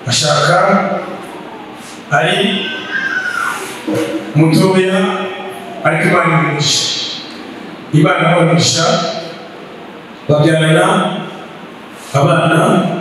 ashaka ari mutoya ariko Imana imugisha babyarana abana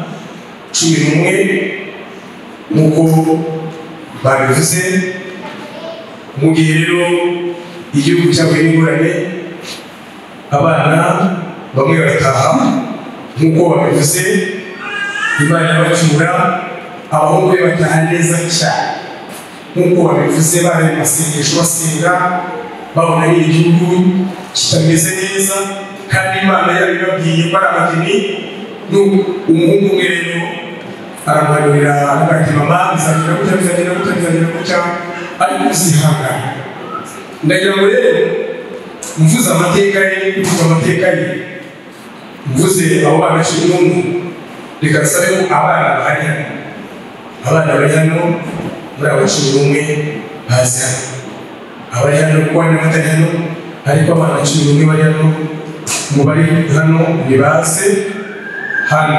11 nk'uko babivuze. Mu gihe rero igihugu cyahuye n'ingorane abana bamwe barataha nk'uko babivuze, Imana yabacura abahungu bataha neza cyane nk'uko babivuze, bari mu masengesho basenga babona igihugu kitameze neza, kandi Imana yabibabwiye ko ari abageni. Umuhungu umwe rero aramuhanurira ati mama bizagenda gutya ariko uzihangana. Ndagira ngo rero mvuze amateka ye mvuze abo bana 11, reka nsabe ko abana bari hano muri abo 11 bazi hano, abari hano kuko n'abatari hano, ariko abana 11 bari hano mu bari hano nibaze hano.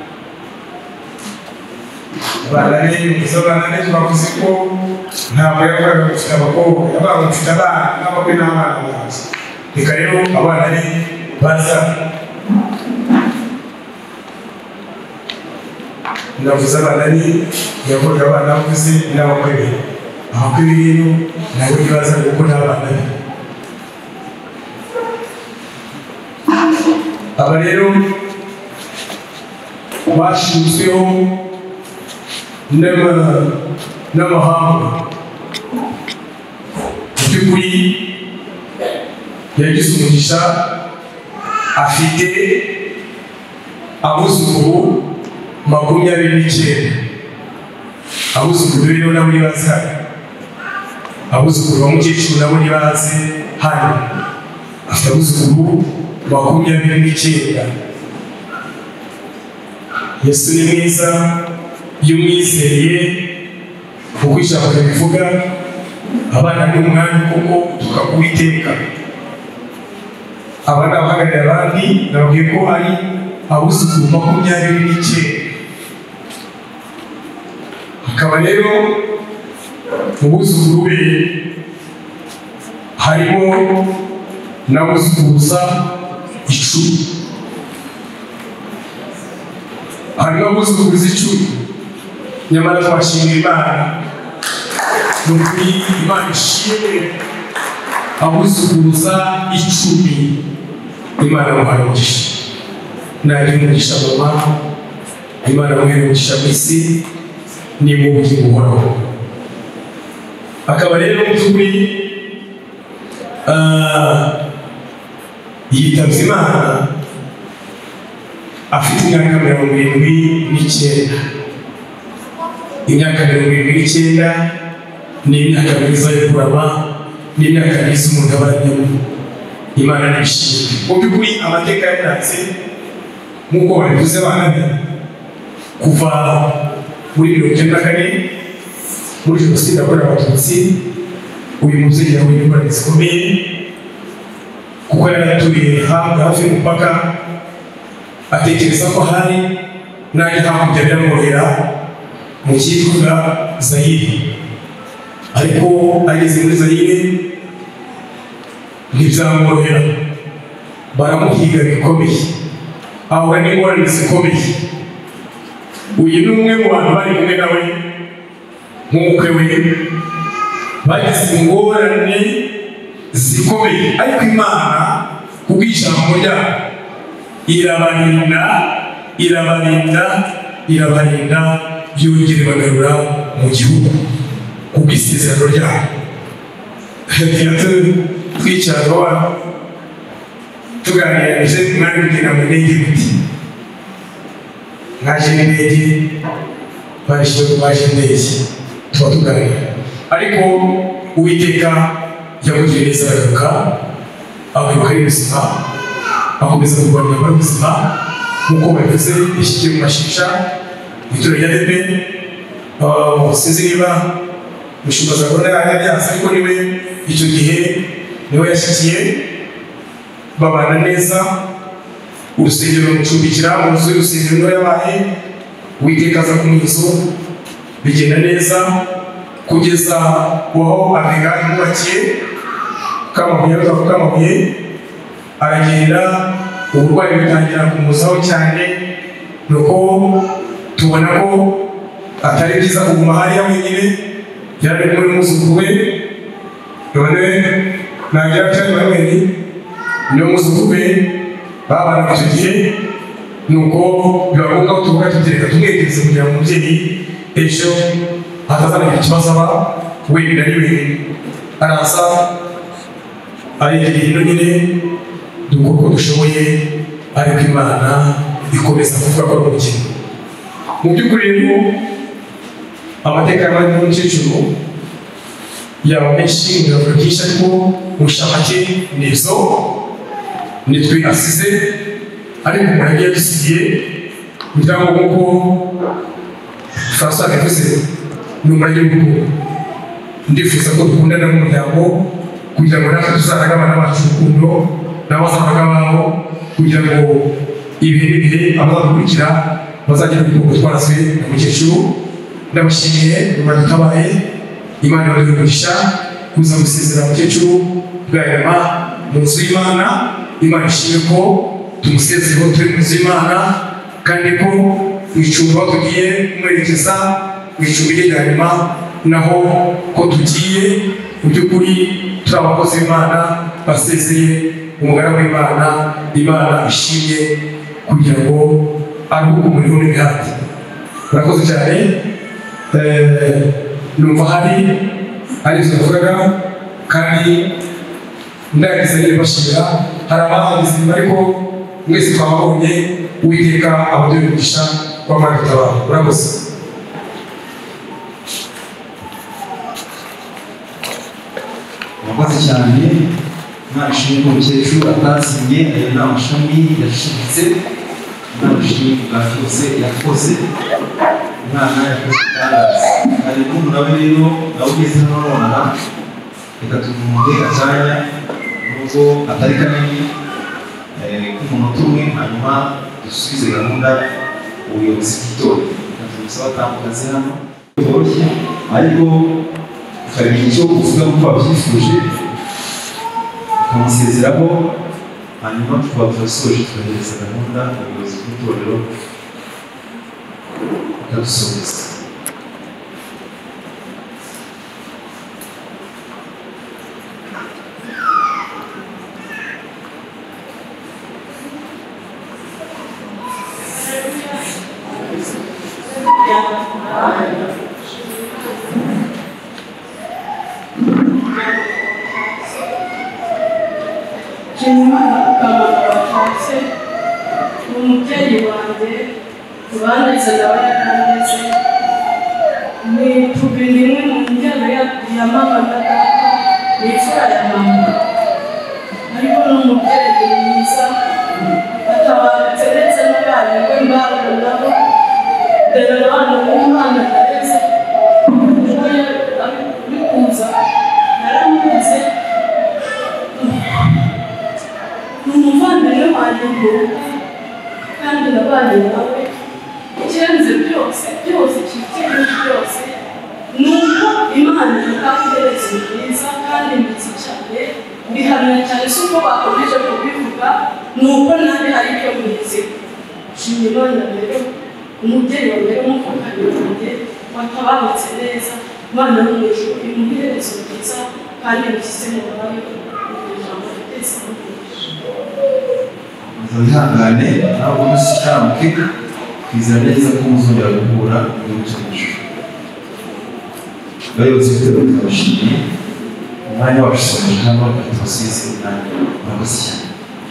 Abana bavuze ko ntabwo yakoraga gufite abakobwa, yabaga gufite abana n'abakwe n'abana bazi. Reka rero abana ari baza, ndavuze abana ari yakoraga abana bavuze n'abakwe be, abakwe be rero nabo baza kuko n'abana be. Aba rero bashinzweho n'amahanga by'ukuri, yagize umugisha, afite abuzukuru 29. Abuzukuru rero nabo nibaza, abuzukuru bamukecuru nabo nibaze hano, afite abuzukuru 29. Yesu ni mwiza iyo umwizeye kuko ijambo ribivuga, abana n'umwanya kuko tukakuwiteka. Abana bahagarariye abandi nababwiye ko ari abuzukuru 29. Hakaba rero mu buzukuru be harimo n'abuzukuruza 10. Harimo abuzukuruza 10, nyamara twashimira Imana. Nukuri Imana ishimwe abuzukuruza 10. Imana muhaye umugisha, nari umugisha mama, Imana muhaye umugisha mw'isi ni mu bugingo buhoraho. Akaba rero by'ukuri yitabye Imana afite imyaka 79. Imyaka 79 ni imyaka myiza yo kurama, ni imyaka myiza umuntu abanyemo. Imana nishimye. Mu by'ukuri amateka yaratse nk'uko babivuze abana be kuva muri 1994 muri Jenoside yakorewe Abatutsi. Uyu mubyeyi yahuye n'ingorane zikomeye kuko yari aturiye hafi y'umupaka, atekereza ko hari n'andi hakurya biramworohera mu cyitwa Zaire, ariko ageze muri Zaire ntibyamworohera, baramuhiga bikomeye, ahura n'ingorane zikomeye. Uyu ni umwe mu bantu bari kumwe nawe nk'umukwe we, bagize ingorane zikomeye, ariko Imana kubw'ijambo ryayo irabarinda yongera bagarura mu gihugu kubw'isezerano ryayo. Twicara tuganirije mwari kugira ngo ndege gute, mwaje n'indege, baje indege, tuba tuganira. Ariko Uwiteka yamugiriye neza, aragaruka akwibuka y'ubuzima, akomeza kurwanya ubuzima nk'uko babivuze. Yashyikiye mu mashisha mu itorero rya Debe, sinzi niba mushinga Gahunda yabyaza, ariko niwe icyo gihe niwe yashyikiye, babana neza. Urusengero rumucumbikira mu nzu y'urusengero niho yabaye. Uwiteka aza kumwizo bigenda neza kugeza aho Abega yubakiye kamabuye aragenda uburwayi butangira kumuzaho cyane, nuko tubona ko atari byiza kuguma hariya wenyine, yari muri muzukuru we none nagira cyane bamweni niyo muzukuru we babana icyo gihe, nuko biba ngombwa ko tuvuga tugereka tumwegereze kugira ngo umubyeyi ejo atazanagira ikibazo aba wenda ari wenyine. Araza aregera hino nyine dukora uko dushoboye, ariko Imana ikomeza kuvuga ko ari umukino. Mu by'ukuri rero amateka y'abari n'umukecuru yaba menshi biravuga byinshi, ariko mushamake nizo nitwe asize, ariko umuntu yagiye yadusigiye kugira ngo nk'uko François yavuze ni umurage w'urukundo. Ndifuza ko dukundana n'umuryango kugira ngo natwe tuzanaga abana bacu urukundo n'abazanaga babo, kugira ngo ibihe n'ibihe abazadukurikira bazagira urukundo twaraswe na mukecuru. Ndabashimiye Imana itabaye, Imana ibaduhe umugisha kuza gusezera mukecuru bwayama mu nzu y'Imana. Imana ishimwe ko tumusezereho turi mu nzu y'Imana, kandi ko mu icumbi aho tugiye kumwerekeza mu icumbi rye rya nyuma naho ko tugiye mu by'ukuri turi abakozi b'Imana basezeye umugaragu w'Imana. Imana ishimye kugira ngo aruhuke umuriro n'imihati. Murakoze cyane. Numva hari ibyo navugaga, kandi ndagize n'ibashira hari abahanzi ariko mwese twababonye. Uwiteka abaduhe umugisha w'Imana itabara. Murakoze. Murakoze cyane. Imana ishimwe ko umukecuru atazimye, ayo ni amashami yashiritse. Imana ishimwe bwa byose yakoze. Umwana yakoze itangaza. Hari n'umuntu nawe rero nawe ugeze hano nonaha, reka tumuhe akanya nubwo atari kanini k'umunota umwe, hanyuma dusubize gahunda ubuyobozi bw'itorero. Tubisaba atambukaze hano byoroshye, ariko ukagira icyo uvuga nk'uko wabyifuje ukamusezeraho, hanyuma tukaba turasoje tugahereza gahunda ubuyobozi bw'itorero bukadusoreza. Umubyeyi wanjye ubanditse nawe yaranditse ni tubiri imwe mu njyana ya mama na data, ni imfura ya mama, ariko ni umubyeyi mwiza atabarutse ndetse n'abana we mbana nabo. Dore abana b'umwana nareze ubwo bikuza naramuze, ni umuvandimwe wanjye mvuka kandi nabanye nawe. Ikirenze byose ikikije byose ni uko Imana itageretse nziza kandi mbitse cyane, bihamya cyane si uko bakomeje kubivuga, ni uko nabi hari icyo mwize. Nshimye Imana rero, umubyeyi wa mbere w'umuvukanye wanjye watabarutse neza. Imana yo mu ijuru imuhe iherezo ryiza kandi mukize mu bayo ijambo ritetse n'umugisha. Wihangane ntabwo musiramuke, twizera neza ko muzongera guhura igihugu cy'amashuri. Abayobozi b'ibitaro turabashimiye, umwanya wacu usoje hano, reka tubasubize umwanya. Murakoze cyane.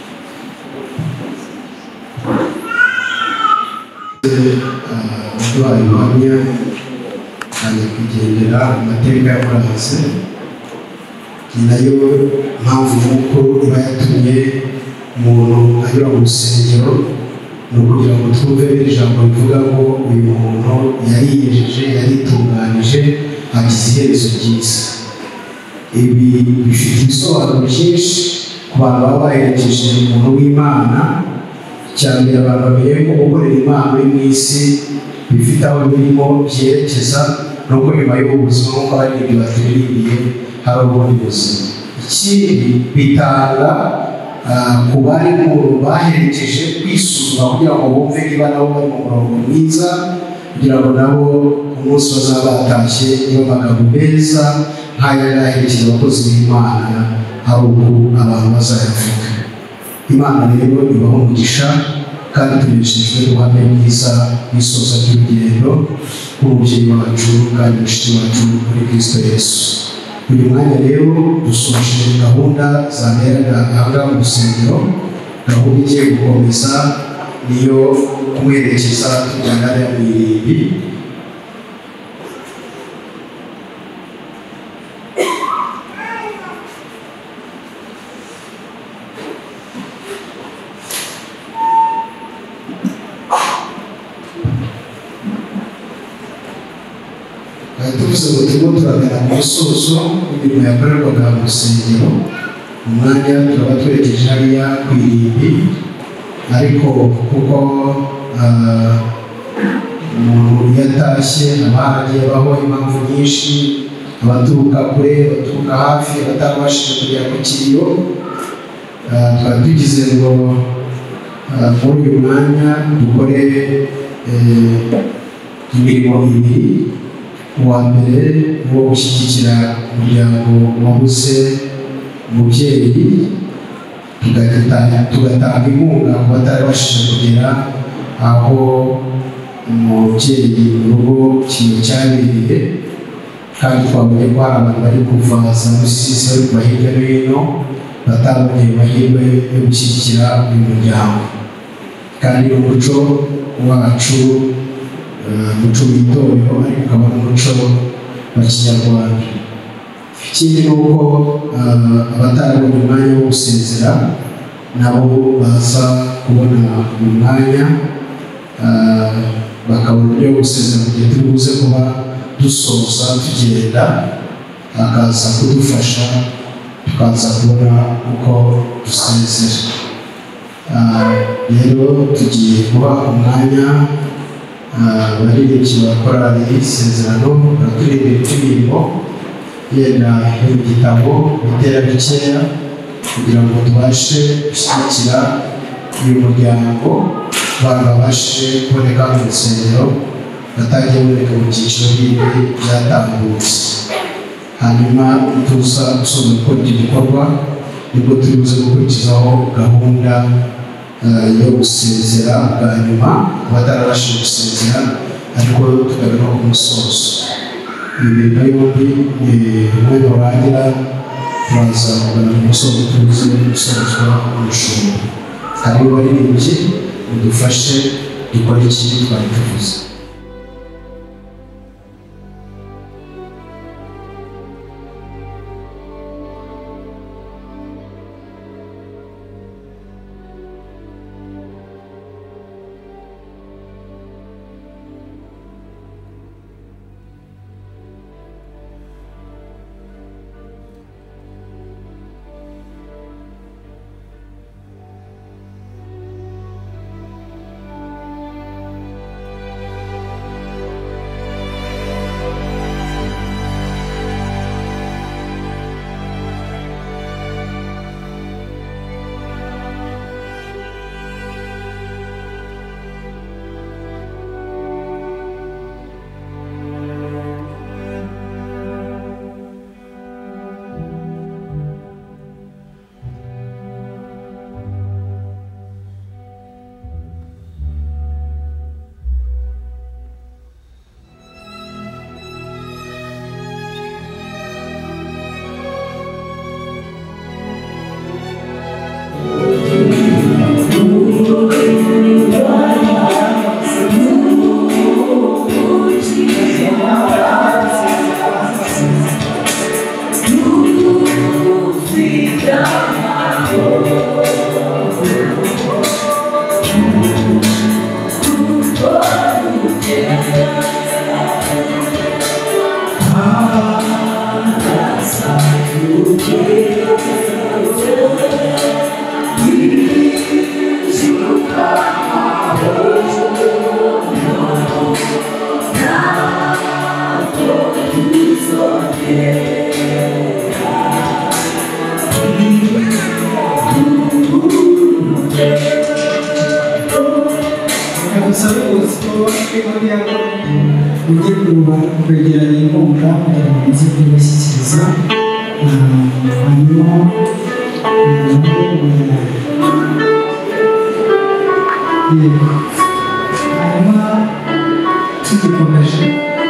Abaduhaye ubuhamya cyane kugendera amateka y'amaraso, ni nayo mpamvu y'uko iba yatumye umuntu anyura mu rusengero, ni ukugira ngo twumve ijambo rivuga ngo uyu muntu yariyejeje, yaritunganije, agize iherezo ryiza. Ibi bifite ibisobanuro byinshi ku bantu baba baherekeje umuntu w'Imana, cyane abantu bamenye ko gukorera Imana uri mu isi bifite aho birimo byerekeza nuko nyuma y'ubuzima nk'uko abaririmbyi baturirimbiye hari ubundi buzima. Ikindi bitanga ku bari baherekeje kwisuzuma kugira ngo bumve niba nabo bari mu murongo mwiza, kugira ngo nabo umunsi bazaba batashye niba amagambo meza nk'aya yaherekeje abakozi b'Imana hari uko abantu bazayavuga. Imana rero ibaho umugisha kandi tunejejwe n'ubuhamya bwiza n'isoza ry'urugendo rw'umubyeyi wacu kandi mushiki wacu muri Kristo Yesu. Uyu mwanya rero dusoje gahunda zaberaga ahangaha mu rusengero. Gahunda igiye gukomeza niyo kumwerekeza tujyana hariya mu irimbi. Tuvuze ngo turimo turagana mu musozo w'imirimo yakorerwaga mu rusengero. Umwanya turaba twerekeje hariya ku irimbi, ariko kuko umuntu iyo atashye haba hagiye habaho impamvu nyinshi, abaturuka kure, abaturuka hafi, abatabashije kugera ku kiriyo. Twari tugize ngo muri uyu mwanya dukore imirimo ibiri. Uwa mbere ni uwo gushyigikira umuryango wabuze umubyeyi, tugatanga inkunga ku batarabashije kugera aho umubyeyi mu rugo ikintu cyabereye, kandi twabonye ko hari abantu bari kuva za Rusizi bari kuva hirya no hino batabonye amahirwe yo gushyigikira uyu muryango. Kandi umuco wacu umuco w'itorero ariko ukaba n'umuco wa Kinyarwanda. Ikindi ni uko abatarabonye umwanya wo gusezera nabo baza kubona uyu mwanya, bakabona uburyo bwo gusezera mu gihe turi buze kuba dusoza tugenda, akaza kudufasha tukaza kubona uko dusezera. Rero tugiye kuba umwanya abaririmbyi ba korali Isezerano baraturirimba indirimbo yenda yo mu gitabo bitera bikeya, kugira ngo tubashe gushyigikira uyu muryango, abantu babashe kuboneka mu rusengero batagiye baboneka mu byiciro bindi byatambutse. Hanyuma tuza gusoza gukora iki gikorwa nibwo turi buze gukurikizaho gahunda yo gusezera bwa nyuma abatarabashije gusezera, ariko tukabona ku musozo. Imirimo yombi umwanya urangira turaza kugana ku musozo tuzi gusozwa umushumba. Hariho abaririmbyi mudufashe dukore iki twari tuvuze. You kugira ngo ujye kwegeranya inkunga kugira ngo uze kubashyikiriza hanyuma tugikomeje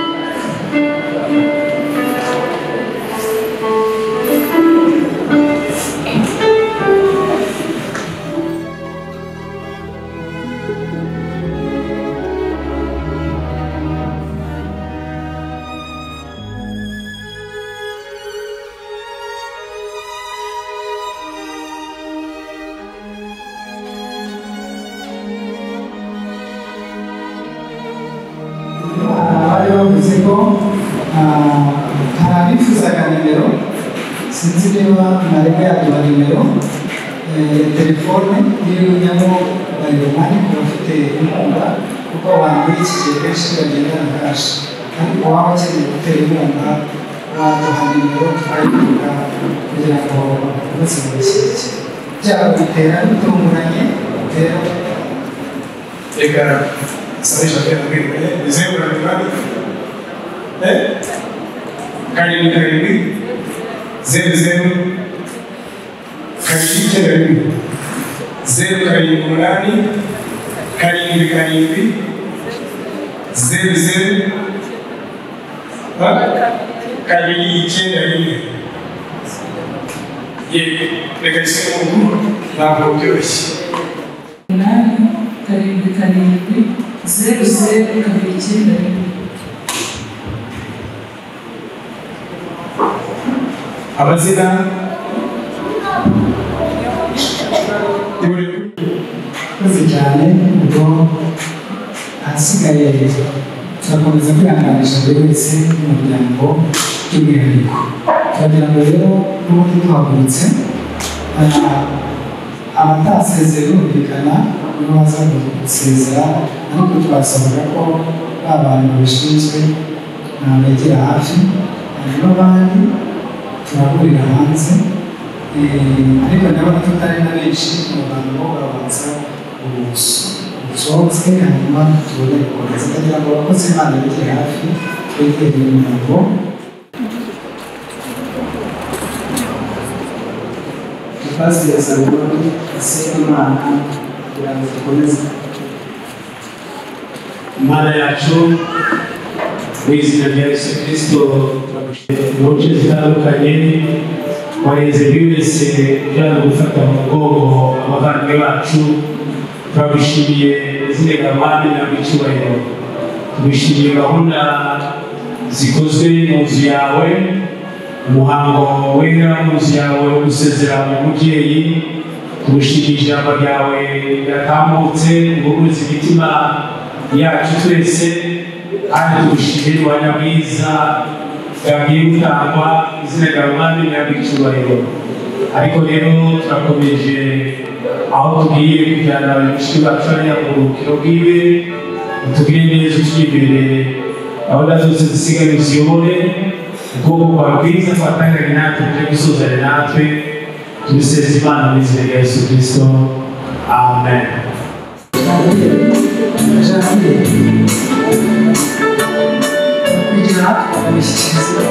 bavuze ko hari abifuzaga nimero sinzi niba mwarimu yaduha nimero ya telefone y'unyamo bayirumani ku bafite inkunga kuko abantu muri iki gihe benshi bagendana kashi ariko waba ukeneye gutera inkunga waduha nimero tukayivuga kugira ngo bose babishyigikire byaba bitera bitunguranye rero reka sabisha tena mbele zeru na mbali karindwi zeru zeru karindwi karindwi zeru karindwi umunani karindwi karindwi zeru zeru karindwi icyenda rimwe reka gisemo ubu ntabwo byoroshye karindwi karindwi zeru zeru kabiri icyenda rimwe. Amazina murakoze cyane ubwo ahasigaye turakomeza kwihanganisha buri wese n'umuryango by'umwihariko turagira ngo rero n'ubundi duhagurutse abatasezeye birumvikana nibo baza gusezera ariko twasabaga ko ba bantu babishinzwe begera hafi hanyuma abandi turahurira hanze ariko ndabona tutari na benshi mu bantu bo babanza ubusohotse hanyuma tubone gukomeza kugira ngo abakozi b'Imana begere hafi begere umuryango Pastor Salomon asema Imana kugira ngo dukomeze Imana yacu mu izina rya Yesu Kristo turagushimira mu nce zitandukanye wareze buri wese ujyana gufata mu mugongo abavandimwe bacu turagushimiye izina Mwami na icyubahiro tubishimiye gahunda zikozwe mu nzu yawe umuhango wera mu nzu yawe wo gusezera umubyeyi tugushimiye ijambo ryawe riratambutse ubuguzi imitima yacu twese kandi tugushimiye umwanya mwiza bwagiye gutangwa izina rya Mwami n'icyubahiro ariko rero turakomeje aho tugiye kujyana abanyeshuri bacu hariya mu buruhukiro bwiwe utugire neza turi imbere gahunda zose zisigaye uziyobore ubwoko bwawe bwiza twatanganye natwe tujye gusuzanya natwe tubiseze Imana mu izina rya Yesu Kristo amen. kugira abishyikirize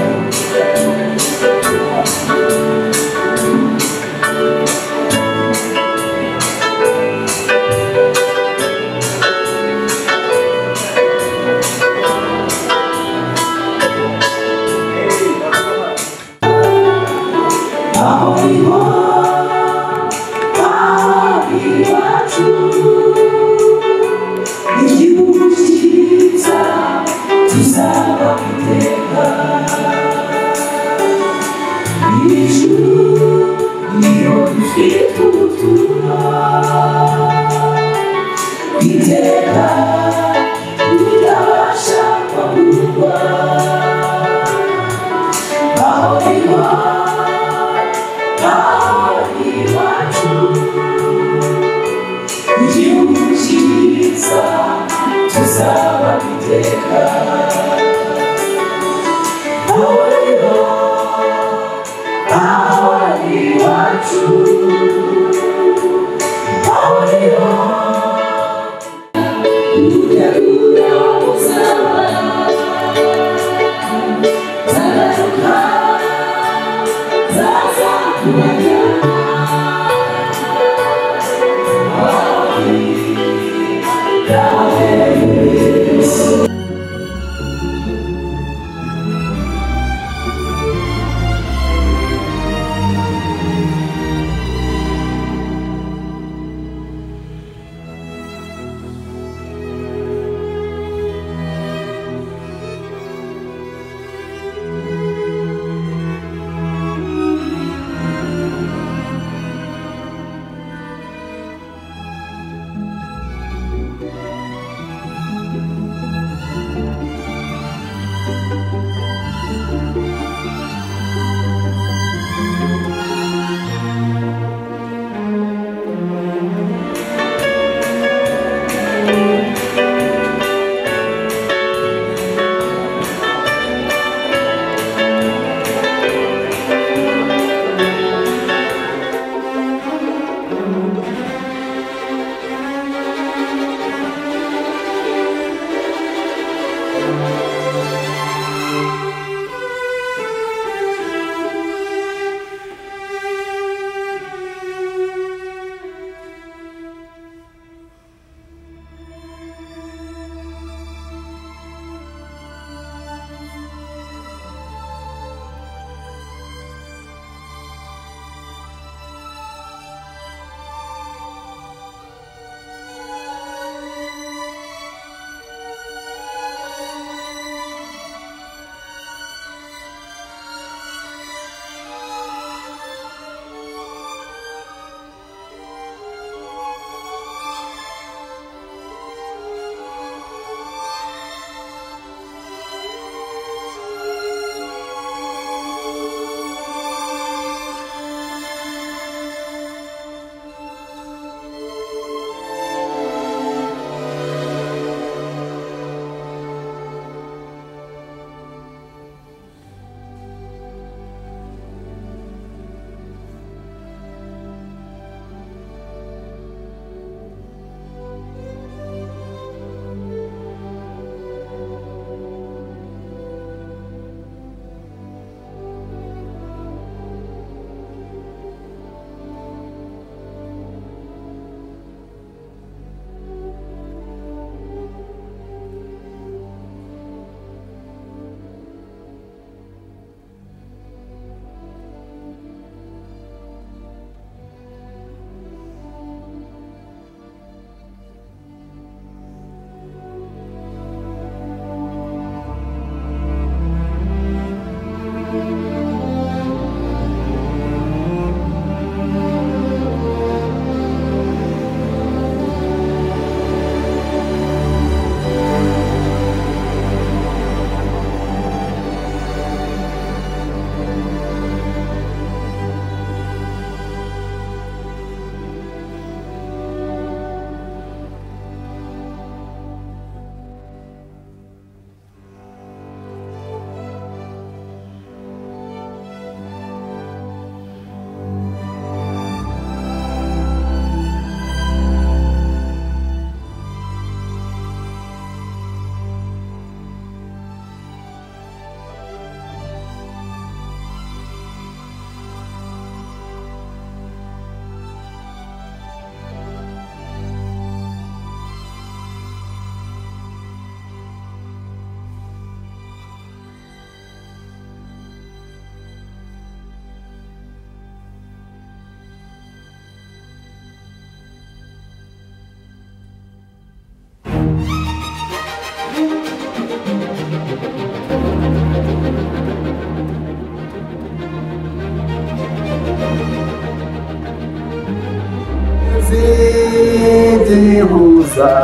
Hallelujah.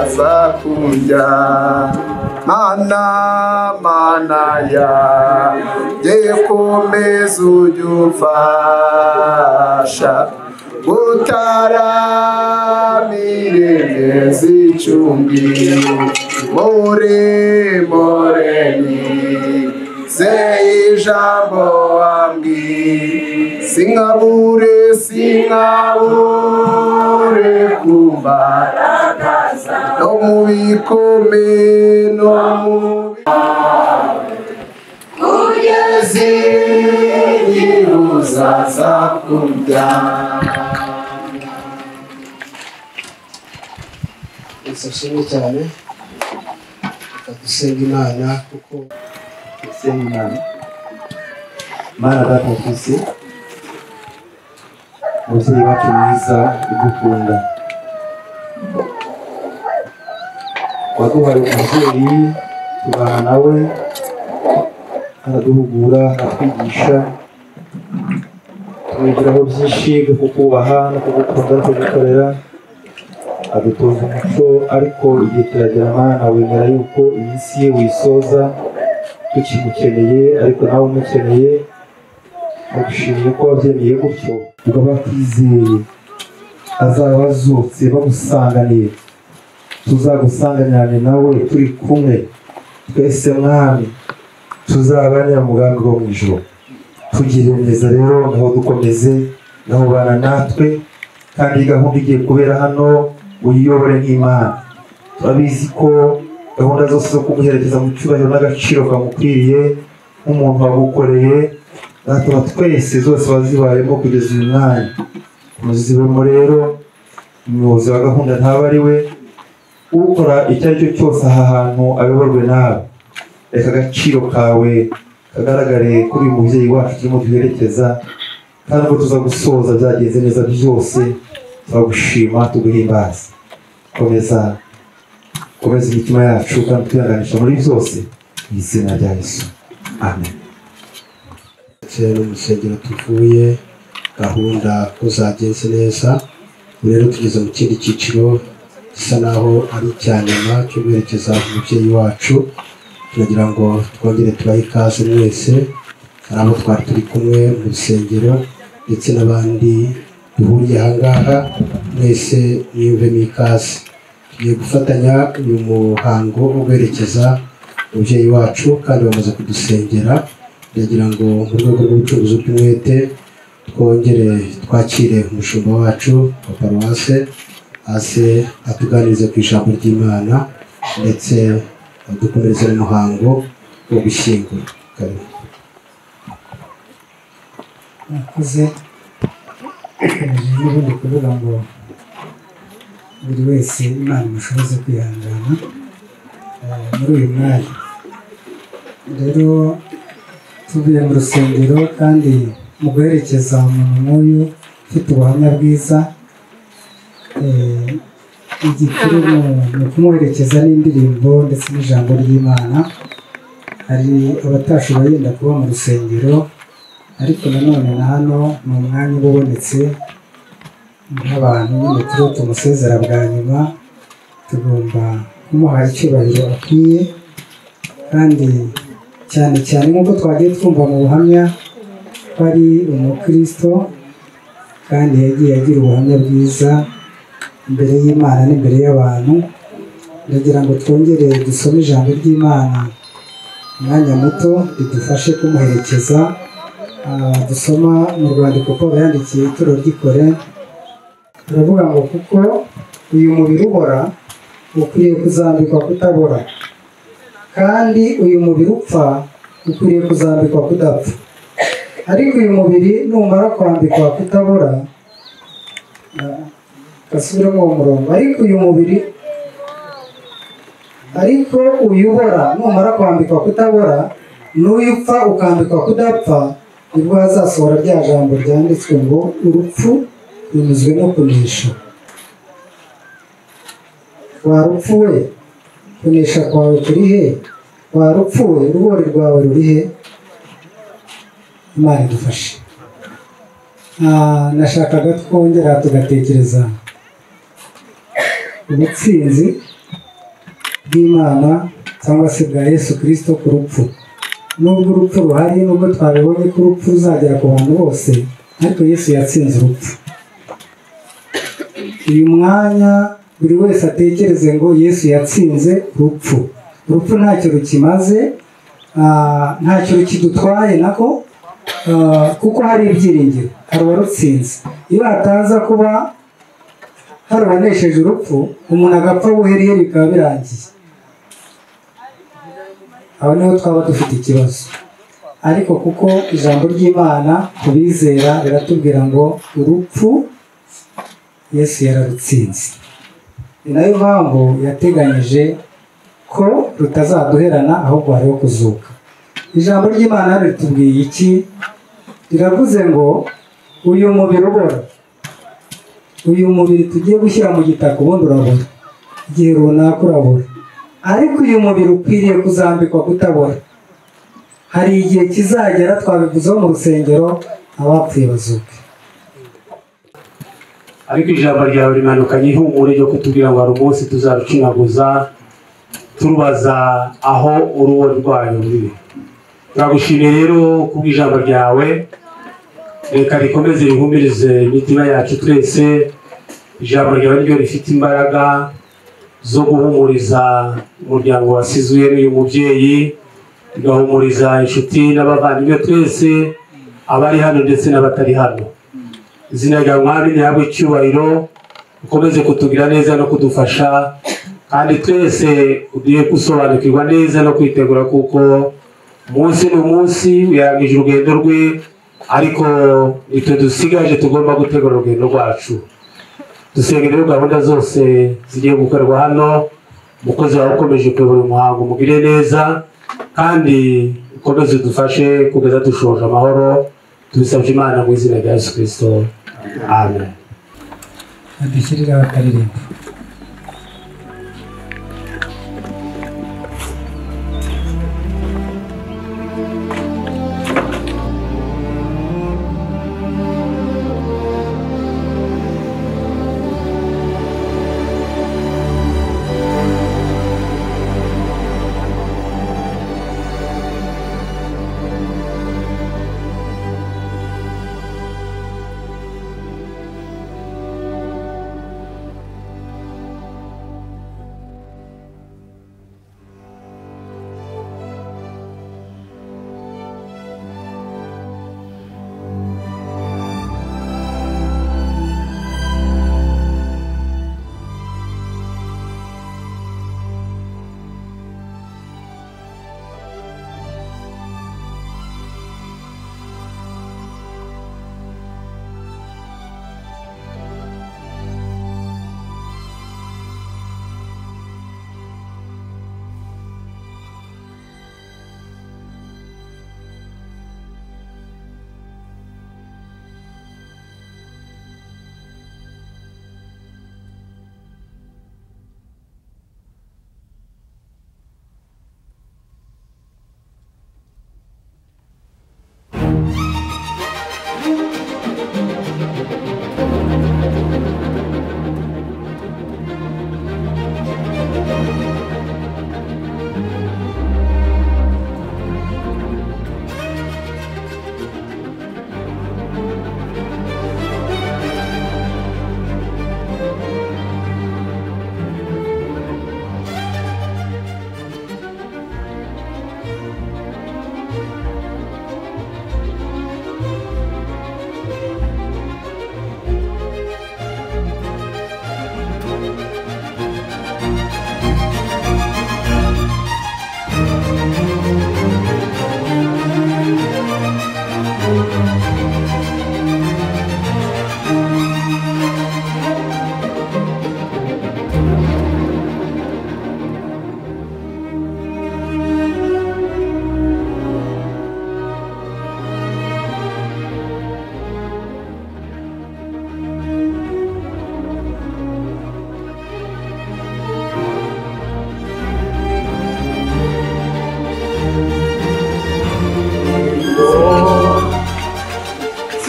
aza kundya mana yanjye komeza ujye umfasha gutaramire neza icumbi moreni se ijambo wambwiye sinkabure kumbara no mu bikomeye no mu kugeza igihe uzaza kundya. Ishimwe cyane dusenga Imana kuko dusenga Imana data twese umubyeyi wacu mwiza udukunda waduhaye umubyeyi tubana nawe araduhugura atwigisha tumwigiraho byinshi byo kukubaha no kugukunda no kugukorera adutoza umuco ariko igihe kiragera Mana wemera yuko iminsi ye wisoza tukimukeneye ariko nawe umukeneye bagushimiye ko wabyemeye gutyo ubwo batizeye azaba azutse bagusanganiye tuzagusanganirane nawe turi kumwe twese mwami tuzabanira mugambi wo mu ijoro tugire neza rero naho dukomeze naho bana natwe kandi gahunda igiye kubera hano uyiyobore nk'Imana turabizi ko gahunda zose zo kumuherekeza mu cyubahiro n'agaciro kamukwiriye nk'umuntu wagukoreye natuma twese zose bazibayemo kugeza uyu mwanya muzibemo rero umuyobozi wa gahunda ntaba ari we ukora icyo ari cyo cyose aha hantu ayoborwe nawe reka agaciro kawe kagaragare kuri uyu mubyeyi wacu turimo duherekeza kandi ubwo tuza gusoza byagenze neza byose turagushima tuguhimbaza komeza imitima yacu kandi twihanganisha muri byose mu izina rya Yesu amen. no mu rusengero tuvuye gahunda ko zagenze neza rero tugeze mu kindi cyiciro gisa naho ari icya nyuma cyo guherekeza umubyeyi wacu turagira ngo twongere tubahe ikaze mwese hari abo twari turi kumwe mu rusengero ndetse n'abandi duhuriye aha ngaha mwese mwiyumvemo ikaze tugiye gufatanya uyu muhango wo guherekeza umubyeyi wacu kandi bamaze kudusengera ndagira ngo mu rwego rw'ubucuruzi bw'umwete twongere twakire umushumba wacu wa paruwase aze atuganirize ku ijambo ry'Imana ndetse dukomereze n'umuhango wo gushyingura. Mwakoze n'ubundi kuvuga ngo buri wese Imana imushoboze kwihangana muri uyu mwanya rero tuvuye mu rusengero kandi mu guherekeza umuntu nk'uyu ufite ubuhamya bwiza igikuru ni ukumuherekeza n'indirimbo ndetse n'ijambo ry'Imana. Hari abatashoboye yenda kuba mu rusengero ariko nanone na hano ni umwanya uba ubonetse nk'abantu nyine turiho tumusezera bwa nyuma tugomba kumuha icyubahiro akwiye kandi cyane cyane nk'uko twagiye twumva mu buhamya ko ari umukristo kandi yagiye agira ubuhamya bwiza imbere y'Imana n'imbere y'abantu. Ndagira ngo twongere dusome ijambo ry'Imana umwanya muto ridufashe kumuherekeza. Dusoma mu rwandiko Pawulo yandikiye ituro ry'Ikore turavuga ngo kuko uyu mubiri ubora ukwiriye kuzambikwa kutabora kandi uyu mubiri upfa ukwiriye kuzambikwa kudapfa ariko uyu mubiri numara kwambikwa kutabora gasubiremo uwo murongo ariko uyubora numara kwambikwa kutabora n'uyu upfa ukambikwa kudapfa nibwo hazasohora rya jambo ryanditswe ngo urupfu runyuzwe no kunesha. Warupfu we kunesha kwawe kuri he? Warupfu we urubori rwawe ruri he? Imana idufashe. Nashakaga twongera tugatekereza ubutsinzi bw'Imana cyangwa se bwa Yesu Kristo ku rupfu. Nubwo urupfu ruhari, nubwo twabibonye ko urupfu ruzagera ku bantu bose, ariko Yesu yatsinze urupfu. Uyu mwanya buri wese atekereze ngo Yesu yatsinze urupfu. Urupfu ntacyo rukimaze, ntacyo rukidutwaye nako, kuko hari ibyiringiro, hari uwarutsinze. Iyo hataza kuba hari uwanesheje urupfu, umuntu agapfa buheriheri bikaba birangiye, aho niho twaba dufite ikibazo. Ariko kuko ijambo ry'Imana kubizera riratubwira ngo urupfu Yesu yararutsinze. Ni nayo mpamvu yateganyije ko rutazaduherana, ahubwo hariho kuzuka. Ijambo ry'Imana ritubwiye iki? Riravuze ngo uyu mubiri ubora, uyu mubiri tugiye gushyira mu gitaka ubundi urabora, igihe runaka urabora, ariko uyu mubiri ukwiriye kuzambikwa kutabora. Hari igihe kizagera, twabivuzeho mu rusengero, abapfuye bazuke. Ariko ijambo ryawe rimanukanye ihumure ryo kutubwira ngo hari umunsi tuzarucinaguza turubaza aho uruwo rwayo ruri. Turagushimiye rero kubw'ijambo ryawe, reka rikomeze rihumirize imitima yacu twese. Ijambo ryawe ryo rifite imbaraga zo guhumuriza umuryango wasizwe n'uyu mubyeyi, rigahumuriza inshuti n'abavandimwe twese, abari hano ndetse n'abatari hano. Izina rya Mwami rihabwe icyubahiro, ukomeze kutugira neza no kudufasha, kandi twese ugiye gusobanukirwa neza no kwitegura, kuko umunsi n'umunsi uyarangije urugendo rwe, ariko nitwe dusigaje tugomba gutegura urugendo rwacu. Dusenga rero gahunda zose zigiye gukorwa hano, umukozi wawe ukomeje kuyobora umuhango umugire neza, kandi ukomeze udufashe kugeza dushoje amahoro. Tubisabye Imana mu izina rya Yesu Kristo, amen. Adushyiriraho akaririmbo.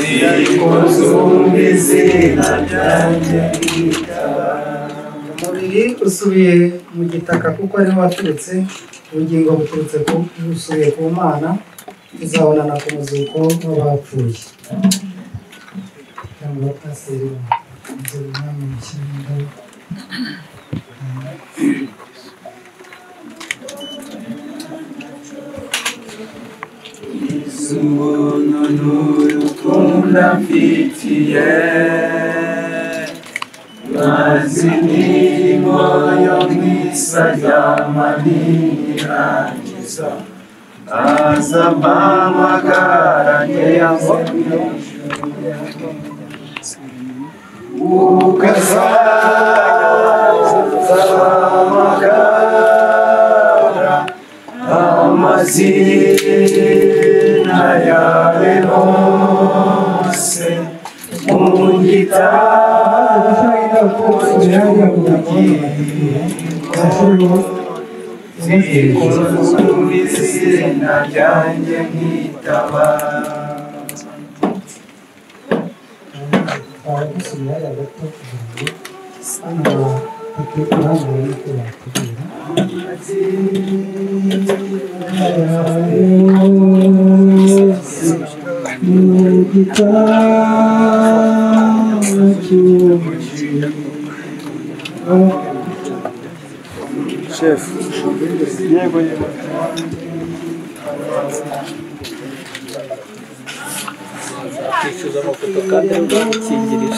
Ziri konzumbi zina ryanjye ikaba muri umubiri usubiye mu gitaka kuko ariho waturutse, ubugingo buturutse busubiye ku Mana, tuzabonana ku muzuko w'abapfuye. Cyangwa pasiteri inzu umwami mushyiramo Subono n'urukundo mfitiye, maze imirimo yo mw'isi aryamanirangiza, aza mpamagara ngeze ukazahamagara amazina yawe hose mu gitabo izina ryanjye nkitaba. gusubirayo gato kugira ngo hano batekura ngo uko batubwira Chef, yego yego. Kwishyuza amafoto kandi bakingirije.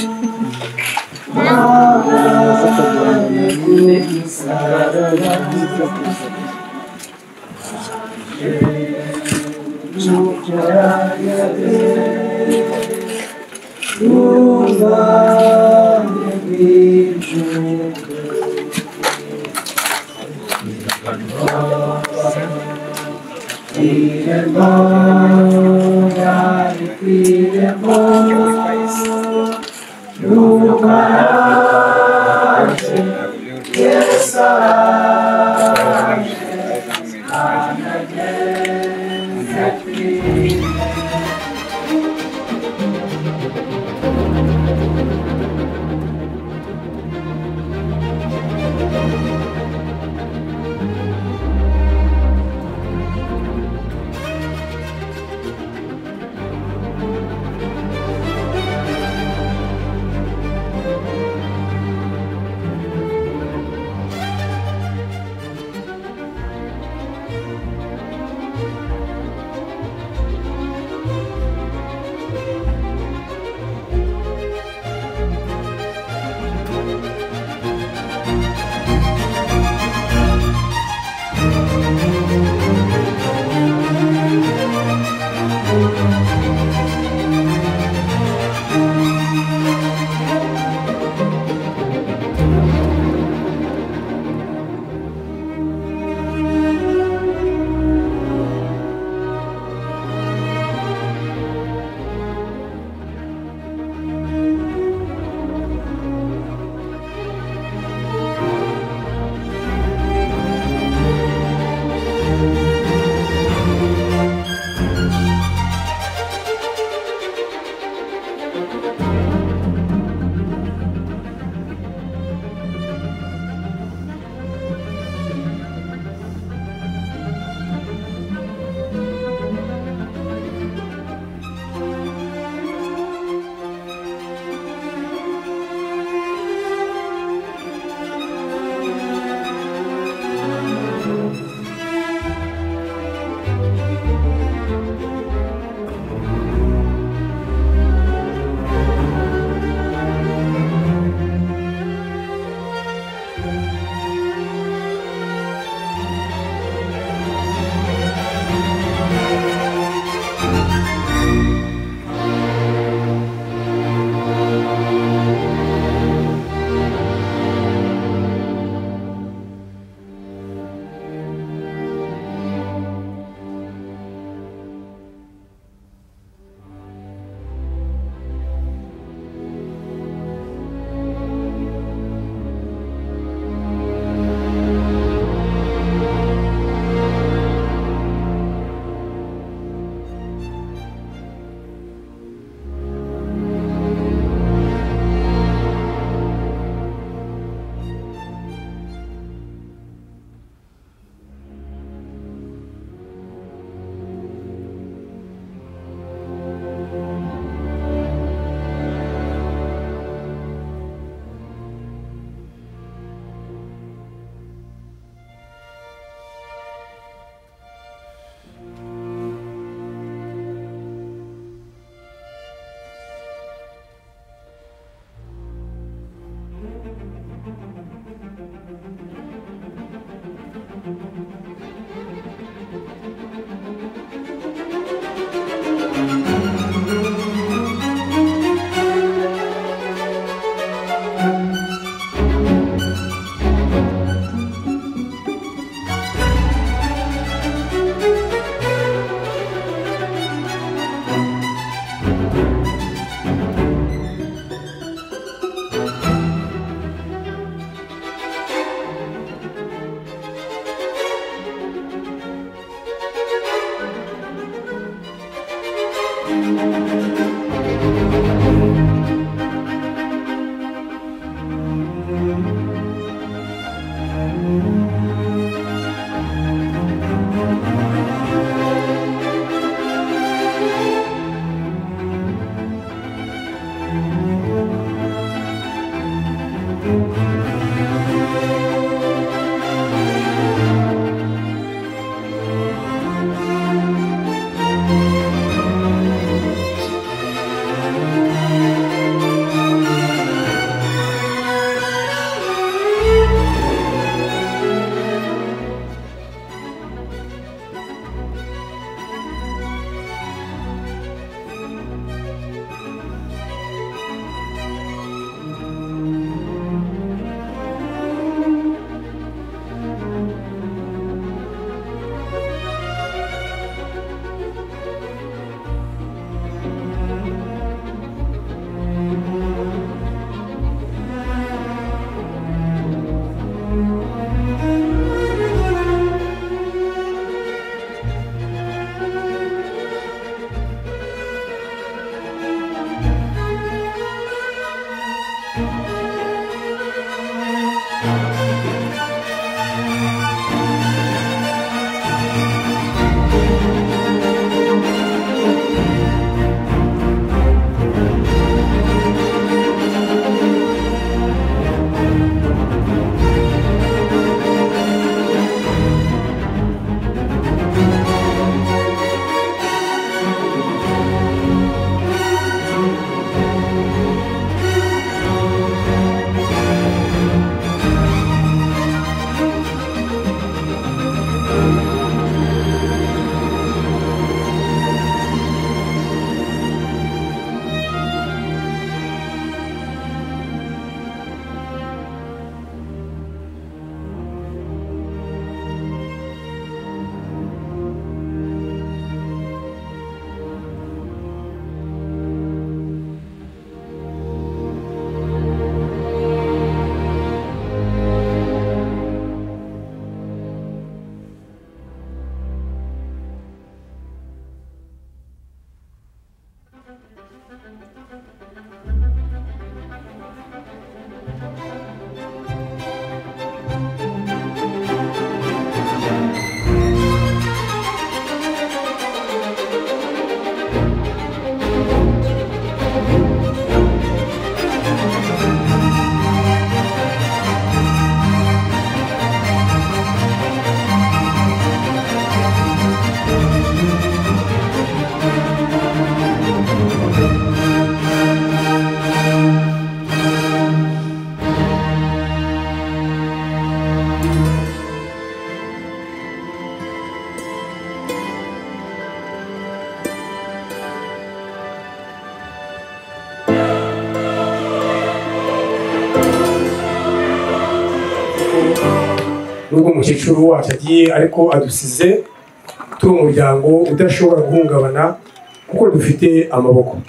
nubwo umukecuru wacu agiye ariko adusize turi umuryango udashobora guhungabana kuko dufite amaboko.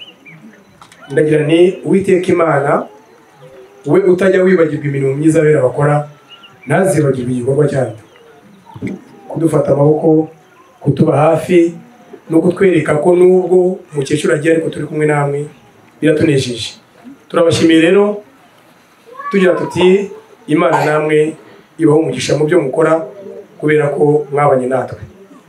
Ndagira ni Uwiteka Imana we utajya wibagirwa imirimo myiza abera bakora, ntazibagirwe igikorwa cyayo, kudufata amaboko, kutuba hafi no kutwereka ko nubwo umukecuru agiye ariko turi kumwe namwe biratunejeje. Turabashimiye rero tugira tuti Imana namwe ibaho umugisha mu byo mukora kubera ko mwabanye natwe.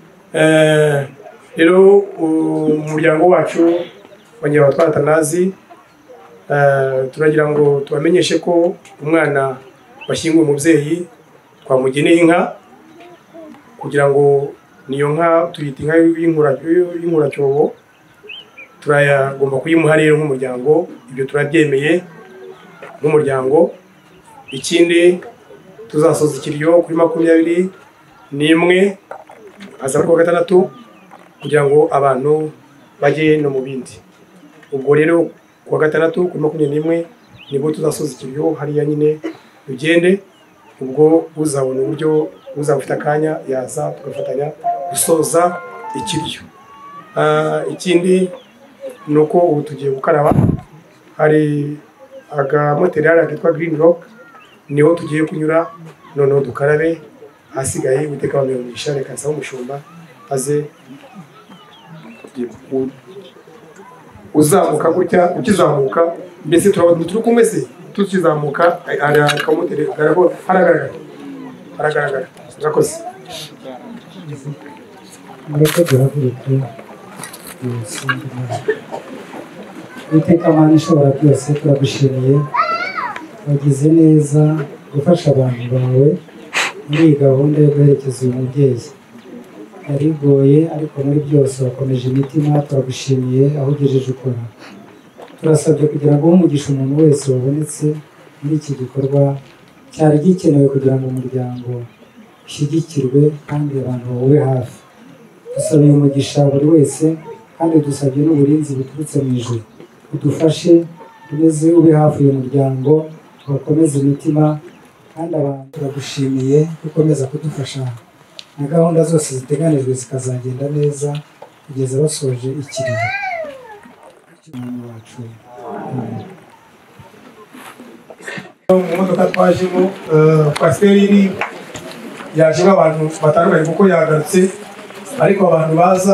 Rero umuryango wacu Banyabatwatanazi turagira ngo tubamenyeshe ko umwana washyinguye umubyeyi twamugeneye inka kugira ngo niyo nka tuyita inka y'inkuracyobo, turayagomba kuyimuha rero nk'umuryango. Ibyo turabyemeye nk'umuryango. Ikindi tuzasoza ikiriyo kuri 21 aza ku 6 kugira ngo abantu bajye no mu bindi. Ubwo rero ku 6 kuri 21 nibwo tuzasoza ikiriyo hariya nyine ugende. Ubwo uzabona uburyo uzafite akanya yaza tugafatanya gusoza ikiriyo. Ikindi nuko ubu tugiye gukaraba, hari agamoterial kitwa Green Rock, niho tugiye kunyura noneho dukarabe. Hasigaye Uwiteka bamenyesha reka nsaba umushumba aze uzamuka gutya ukizamuka mbese turabona turi kumwe se tukizamuka arakamutera haragaragara murakoze Uwiteka Mana ishobora byose turagushimiye wagize neza gufasha abantu bawe muri iyi gahunda yo guherekeza uyu mubyeyi yari igoye ariko muri byose wakomeje imitima turagushimiye aho ugejeje ukora turasabye kugira ngo umugisha umuntu wese wabonetse muri iki gikorwa cyari gikenewe kugira ngo umuryango ushyigikirwe kandi abantu bawe hafi dusabiye umugisha buri wese kandi dusabye n'uburinzi buturutse mu ijuru udufashe umeze ube hafi uyu muryango bakomeze imitima kandi abantu turagushimiye gukomeza kudufasha na gahunda zose ziteganijwe zikazagenda neza kugeza basoje ikiriyo cy'umuntu wacu mu modoka twajemo kwasiteri yajemo abantu batandukanye kuko yagarutse ariko abantu baza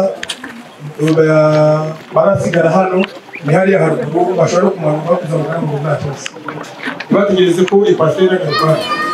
barasigara hano ni hariya haruguru bashobora kumanuka kuzamuka mu nta cyose ntibategereze ko ikwasiteri agaruka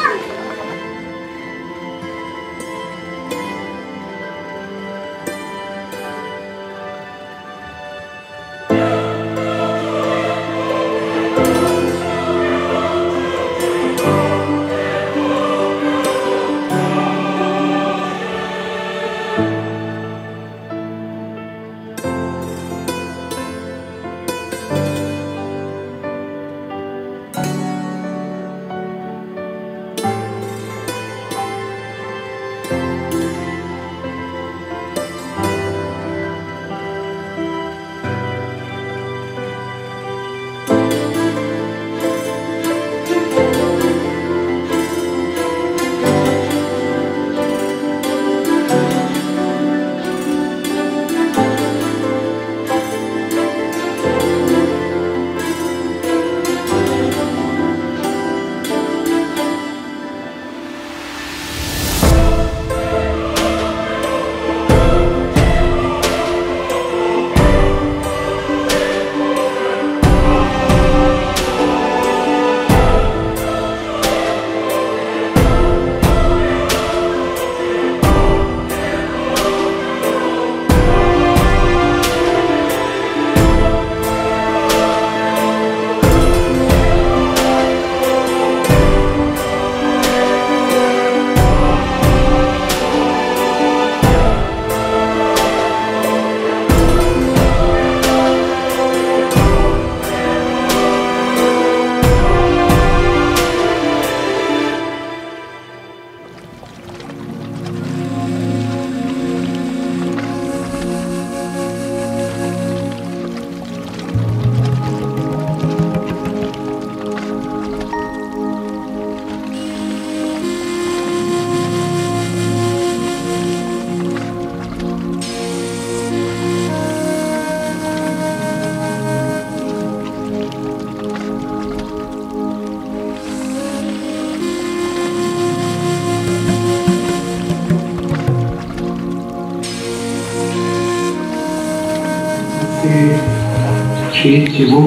cy'ikigo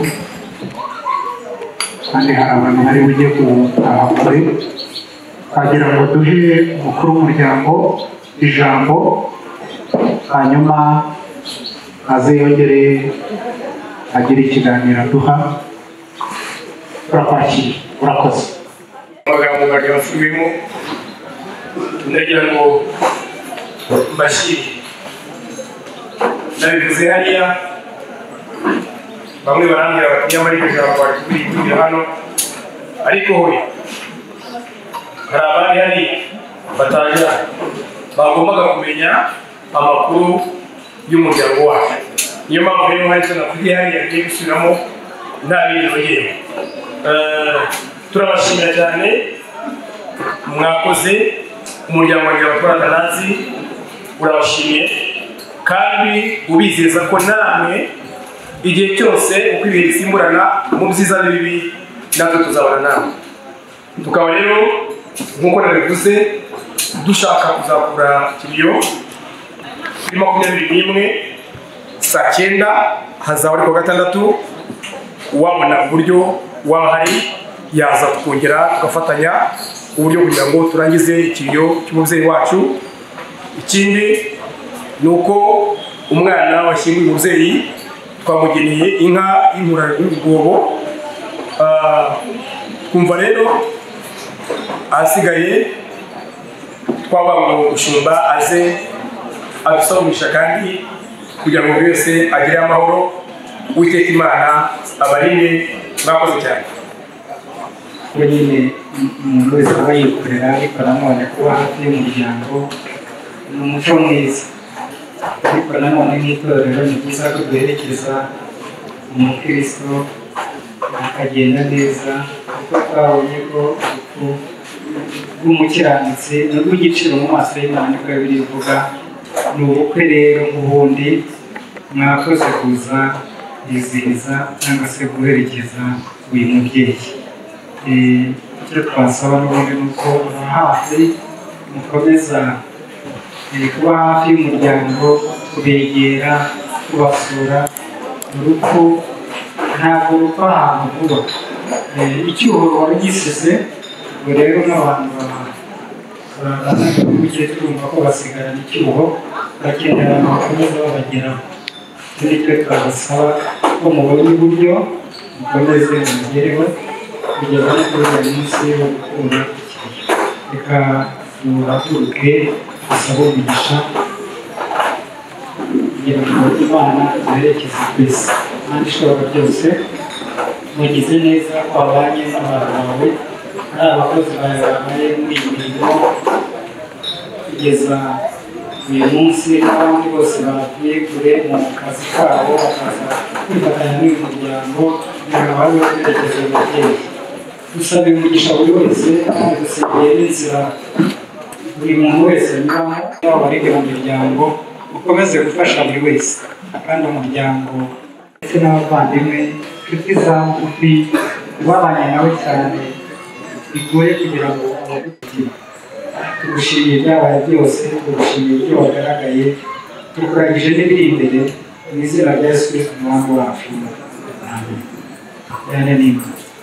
kandi hari abantu bari bujye gutaha kure twagira ngo duhe umukuru w'umuryango ijambo hanyuma aze yongere agire ikiganiro aduha turakwakira urakoze amagambo bari basubiyemo ndagira ngo mbashyire nabivuze hariya bamwe barambwira bati nyamara iryo jambo bari kubirikira hano ariko hoya hari abari hari batangira bagombaga kumenya amakuru y'umuryango wacu niyo mpamvu rero hari icyo nakubwiye hariya agiye gusubiramo nta bindi nongeyeho turabashimira cyane mwakoze umuryango wanjye abatwara nazi urabashimiye kandi ubizeza ko namwe igihe cyose uko ibihe bisimburana mu byiza n'ibibi natwe tuzabana namwe tukaba rero nk'uko nabivuze dushaka kuzakura ikiriyo kuri 21 saa 9 hazaba ari ku gatandatu uwabona uburyo waba hari yaza tukongera tugafatanya uburyo kugira ngo turangize ikiriyo cy'umubyeyi wacu. Ikindi ni uko umwana washyinguye umubyeyi twamugeneye inka y'inkura y'urwobo. Twumva rero ahasigaye twaba ngo gushumba aze adusabumisha kandi kugira ngo buri wese agire amahoro. Uwiteka Imana abarinde. Mwakoze cyane. nyine umuntu wese aba yikorera ariko nanone kuba hafi y'umuryango ni umuco mwiza, ariko nanone nk'itorero ni byiza ko duherekeza umukristo akagenda neza, kuko twabonye ko urupfu rw'umukiranutsi ni urw'igiciro mu maso y'Imana, niko Bibiliya ivuga. Ni ubukwe rero nk'ubundi mwakoze kuza kwizihiza cyangwa se guherekeza uyu mubyeyi. Icyo twasaba n'ubundi ni uko muba hafi, mukomeza kuba hafi y'umuryango, kubegera, kubasura. Urupfu ntabwo rupfa ahantu vuba, icyuho wari gisize. Ubwo rero n'abantu bagiye twumva ko basigarana icyuho, bakenera abantu bakomeza babageraho. Turi twe twabasaba ko mubonye uburyo mukomeze mugereho kugeza no kuri buri munsi wo gukura ikiriyo. Reka duhaguruke dusabe umugisha kugira ngo Imana iduherekeze twese. Imana ishobora byose, mugize neza ko wabanye n'abantu bawe, ari abakozi bawe babaye muri iyi mirimo kugeza uyu munsi, n'abandi bose bavuye kure mu kazi kabo bakaza kwifatanya n'uyu muryango kugira ngo babe berekeze umubyeyi. Dusaba umugisha buri wese kandi dusengeye n'inzira buri muntu wese anyuramo, yaba abari mu miryango ukomeze gufasha buri wese, kandi umuryango ndetse n'abavandimwe, inshuti za bugufi, babanye nawe cyane bigoye kugira ngo abagutinya. Tugushimiye ibyabaye byose, tugushimiye ibyo wagaragaye, tukuragije n'ibiri imbere, mu izina rya Yesu Kristo umwami wacu. Amen. Yane n'Imana.